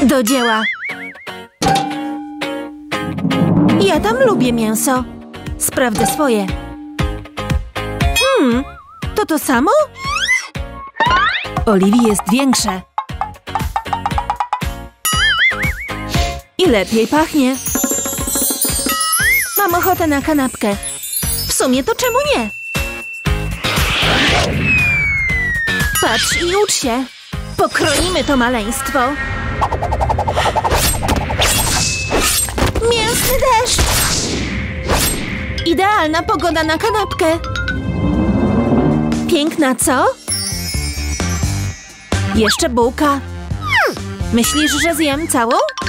Do dzieła. Ja tam lubię mięso. Sprawdzę swoje. To samo? Oliwii jest większe. I lepiej pachnie. Mam ochotę na kanapkę. W sumie to czemu nie? Patrz i ucz się. Pokroimy to maleństwo. Mięsny deszcz. Idealna pogoda na kanapkę. Piękna, co? Jeszcze bułka. Myślisz, że zjem całą?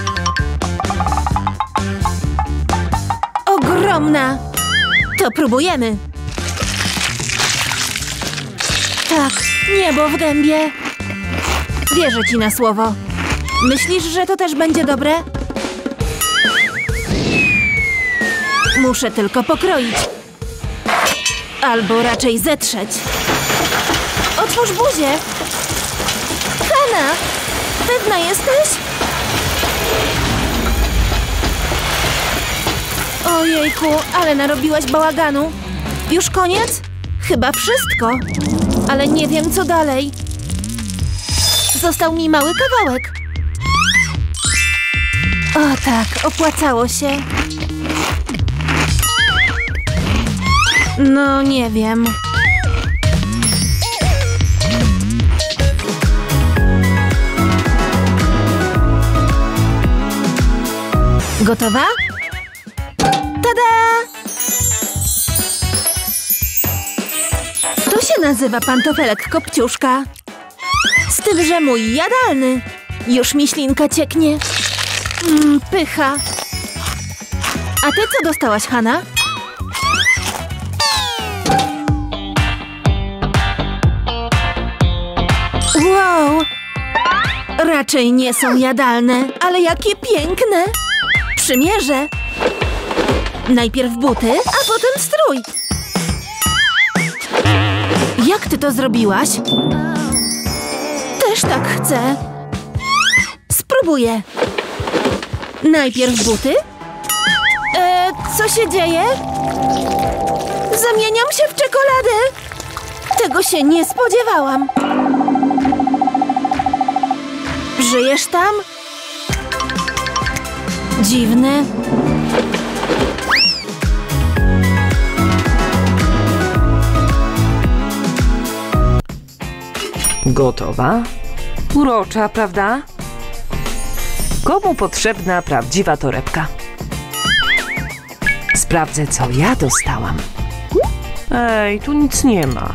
Ogromna! To próbujemy. Tak, niebo w gębie. Wierzę ci na słowo. Myślisz, że to też będzie dobre? Muszę tylko pokroić. Albo raczej zetrzeć. Otwórz buzię. Hana! Pewna jesteś? Ojejku, ale narobiłaś bałaganu. Już koniec? Chyba wszystko. Ale nie wiem, co dalej. Został mi mały kawałek. O tak, opłacało się. No, nie wiem. Gotowa? Tada! To się nazywa pantofelek Kopciuszka. Z tym, że mój jadalny. Już mi ślinka cieknie. Pycha. A ty co dostałaś, Hana? Wow! Raczej nie są jadalne, ale jakie piękne! Przymierzę. Najpierw buty, a potem strój. Jak ty to zrobiłaś? Też tak chcę. Spróbuję. Najpierw buty. Co się dzieje? Zamieniam się w czekoladę. Tego się nie spodziewałam. Żyjesz tam? Dziwne. Gotowa? Urocza, prawda? Komu potrzebna prawdziwa torebka? Sprawdzę, co ja dostałam. Ej, tu nic nie ma.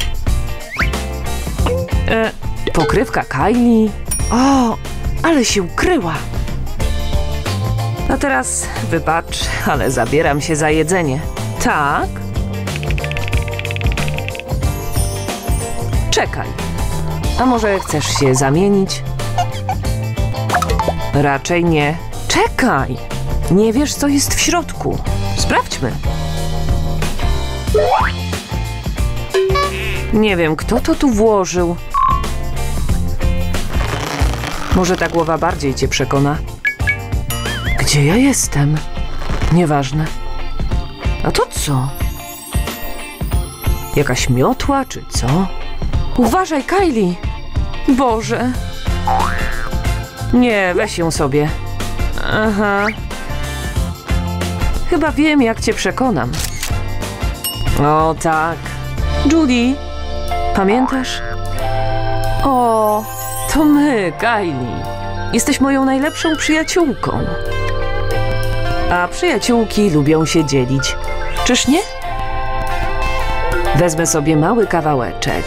Pokrywka Kylie. O, ale się ukryła. A teraz, wybacz, ale zabieram się za jedzenie. Tak? Czekaj. A może chcesz się zamienić? Raczej nie. Czekaj! Nie wiesz, co jest w środku. Sprawdźmy. Nie wiem, kto to tu włożył. Może ta głowa bardziej cię przekona. Gdzie ja jestem? Nieważne. A to co? Jakaś miotła, czy co? Uważaj, Kylie! Boże! Nie, weź ją sobie. Aha. Chyba wiem, jak cię przekonam. O, tak. Judy, pamiętasz? O, to my, Kylie. Jesteś moją najlepszą przyjaciółką. A przyjaciółki lubią się dzielić. Czyż nie? Wezmę sobie mały kawałeczek.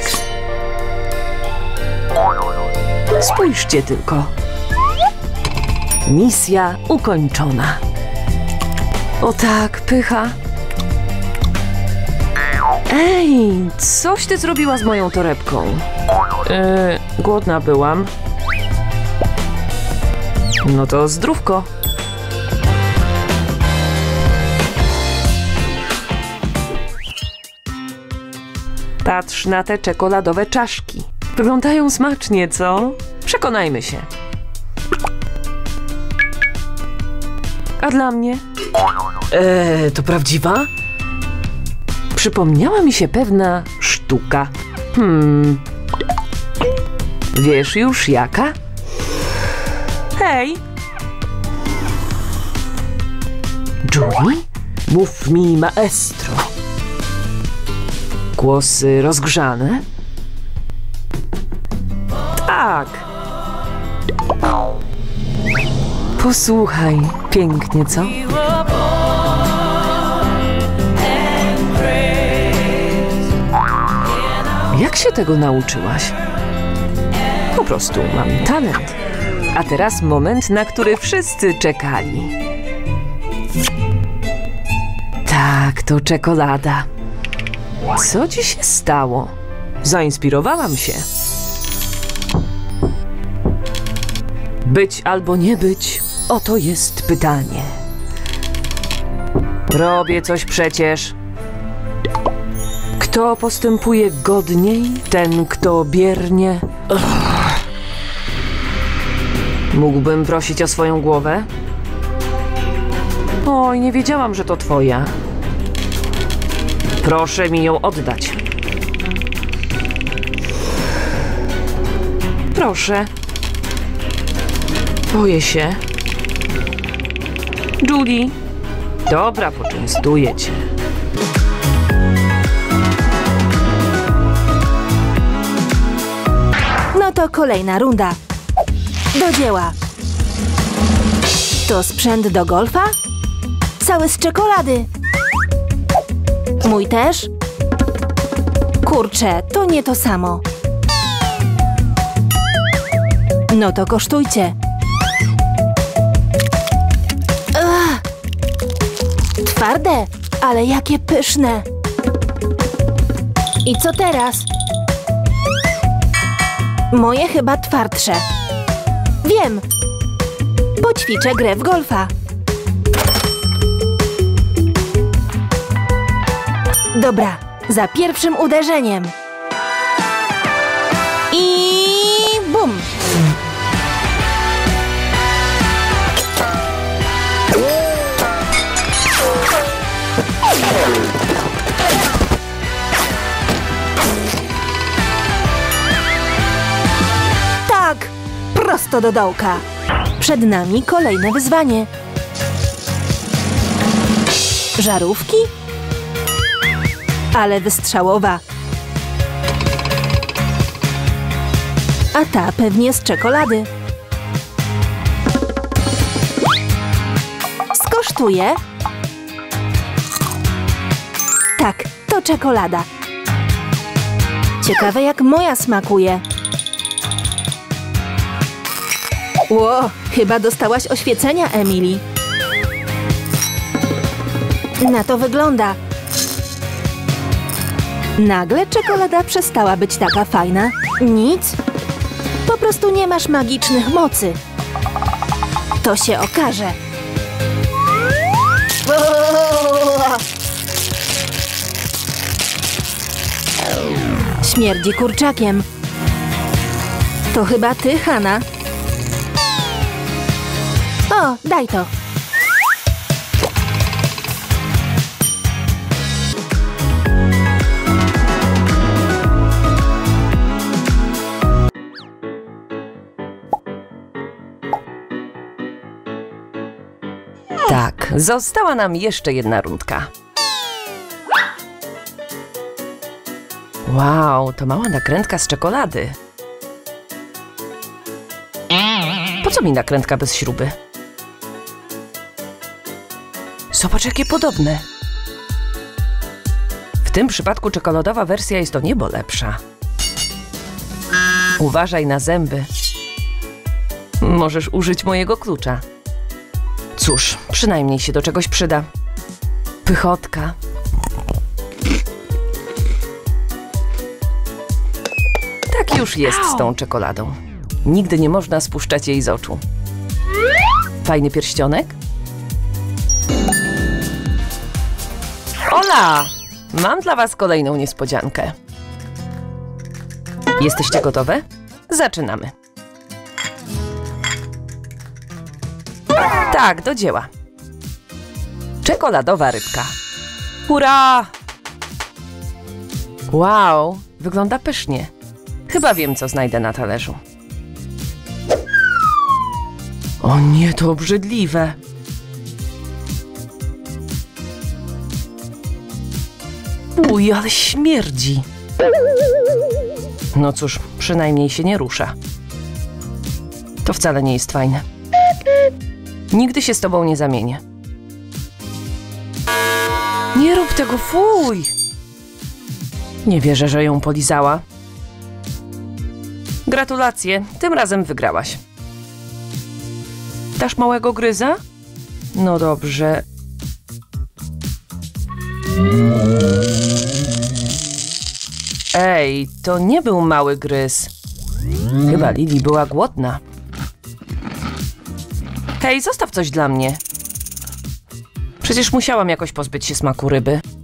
Spójrzcie tylko. Misja ukończona. O tak, pycha. Ej, coś ty zrobiła z moją torebką. Głodna byłam. No to zdrówko. Patrz na te czekoladowe czaszki. Wyglądają smacznie, co? Przekonajmy się. A dla mnie? To prawdziwa? Przypomniała mi się pewna sztuka. Wiesz już jaka? Hej! Julie? Mów mi, maestro. Głosy rozgrzane? Tak. Posłuchaj, pięknie, co? Jak się tego nauczyłaś? Po prostu mam talent. A teraz moment, na który wszyscy czekali. Tak, to czekolada. Co ci się stało? Zainspirowałam się. Być albo nie być, oto jest pytanie. Robię coś przecież. Kto postępuje godniej, ten kto biernie. Mógłbym prosić o swoją głowę? Oj, nie wiedziałam, że to twoja. Proszę mi ją oddać. Proszę. Boję się. Julie. Dobra, poczęstuję cię. No to kolejna runda. Do dzieła. To sprzęt do golfa? Cały z czekolady. Mój też? Kurczę, to nie to samo. No to kosztujcie. Twarde, ale jakie pyszne. I co teraz? Moje chyba twardsze. Wiem. Poćwiczę grę w golfa. Dobra, za pierwszym uderzeniem. I bum! Tak, prosto do dołka. Przed nami kolejne wyzwanie. Żarówki? Ale wystrzałowa. A ta pewnie z czekolady. Skosztuję. Tak, to czekolada. Ciekawe, jak moja smakuje. Ło, chyba dostałaś oświecenia, Emily. Na to wygląda. Nagle czekolada przestała być taka fajna. Nic. Po prostu nie masz magicznych mocy. To się okaże. Śmierdzi kurczakiem. To chyba ty, Hana. O, daj to. Tak, została nam jeszcze jedna rundka. Wow, to mała nakrętka z czekolady. Po co mi nakrętka bez śruby? Zobacz, jakie podobne. W tym przypadku czekoladowa wersja jest o niebo lepsza. Uważaj na zęby. Możesz użyć mojego klucza. Cóż, przynajmniej się do czegoś przyda. Pychotka. Tak już jest z tą czekoladą. Nigdy nie można spuszczać jej z oczu. Fajny pierścionek? Ola! Mam dla was kolejną niespodziankę. Jesteście gotowe? Zaczynamy. Tak, do dzieła. Czekoladowa rybka. Hurra! Wow, wygląda pysznie. Chyba wiem, co znajdę na talerzu. O nie, to obrzydliwe. Uj, ale śmierdzi. No cóż, przynajmniej się nie rusza. To wcale nie jest fajne. Nigdy się z tobą nie zamienię. Nie rób tego, fuj! Nie wierzę, że ją polizała. Gratulacje, tym razem wygrałaś. Dasz małego gryza? No dobrze. Ej, to nie był mały gryz. Chyba Lili była głodna. Hej, zostaw coś dla mnie. Przecież musiałam jakoś pozbyć się smaku ryby.